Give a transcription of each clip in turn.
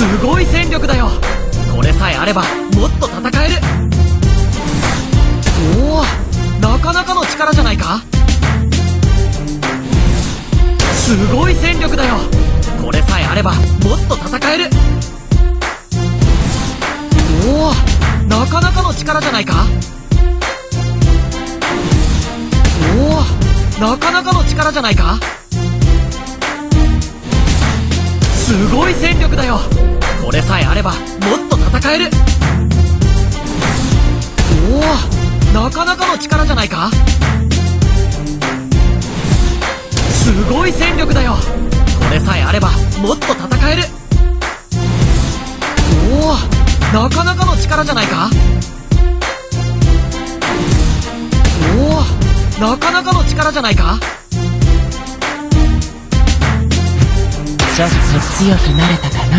すごい戦力だよ。これさえあればもっと戦える。おお、なかなかの力じゃないか。すごい戦力だよ。これさえあればもっと戦える。おお、なかなかの力じゃないか。おお、なかなかの力じゃないか。すごい戦力だよ。これさえあればもっと戦える。おお、なかなかの力じゃないか。すごい戦力だよ。これさえあればもっと戦える。おお、なかなかの力じゃないか。おお、なかなかの力じゃないか。 ちょっと強くなれたかな。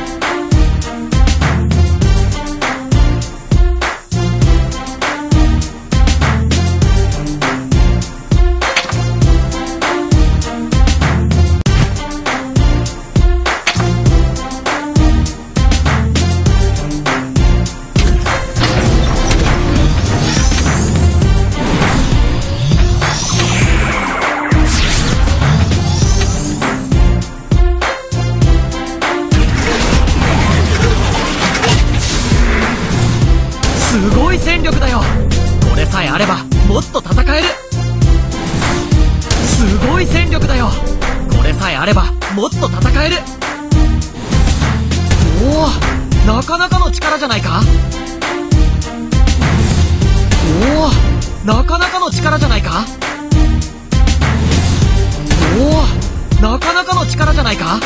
すごい戦力だよ。これさえあればもっと戦える。すごい戦力だよ。これさえあればもっと戦える。おお、なかなかの力じゃないか。おお、なかなかの力じゃないか。おお、なかなかの力じゃないか。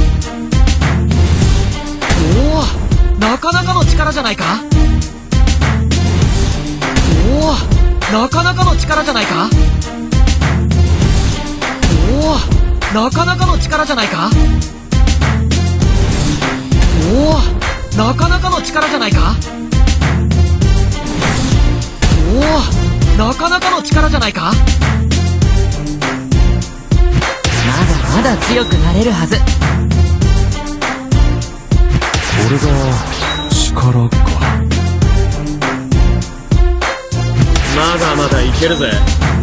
おお、なかなかの力じゃないか。おお、なかなかの力じゃないか。おお、なかなかの力じゃないか。おお、なかなかの力じゃないか。おお、なかなかの力じゃないか。 まだまだ強くなれるはず。 これが力か。 まだまだいけるぜ。